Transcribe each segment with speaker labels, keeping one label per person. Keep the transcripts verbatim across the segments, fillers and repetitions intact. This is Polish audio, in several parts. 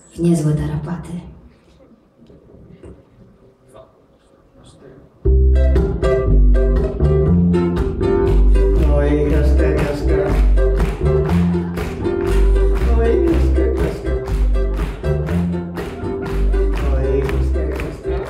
Speaker 1: w niezłe tarapaty.
Speaker 2: Oj, kaska, kaska. Oj, kaska, kaska. Oj, kaska, kaska.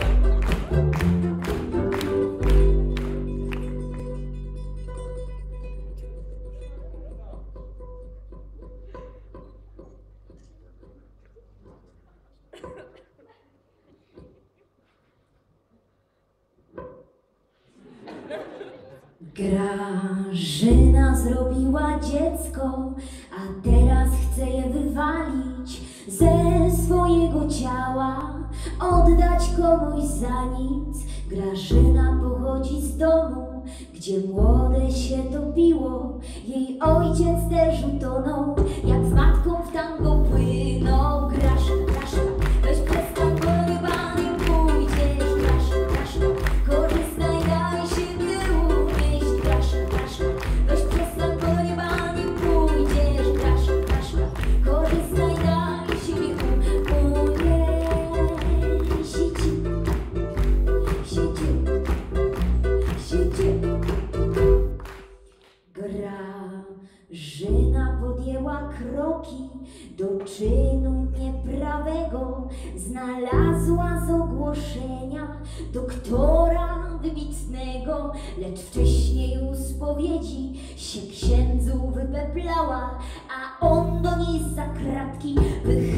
Speaker 1: Grażyna zrobiła dziecko, a teraz chce je wywalić ze swojego ciała, oddać komuś za nic. Grażyna pochodzi z domu, gdzie młode się topiło, jej ojciec też utonął, jak z matką w tango płynął. Graszka, graszka, weź przestań, bo chyba nie pójdziesz. Graszka, graszka, korzystaj, daj siebie unieść. Graszka, graszka, weź przestań, bo chyba nie pójdziesz. Graszka, graszka, korzystaj, daj siebie unieść. Siedzi, siedzi, siedzi. Grażyna podjęła kroki do czynu nieprawego, znalazła z ogłoszenia doktora wybitnego, lecz wcześniej u spowiedzi się księdzu wypeplała, a on do niej za kratki wychylał.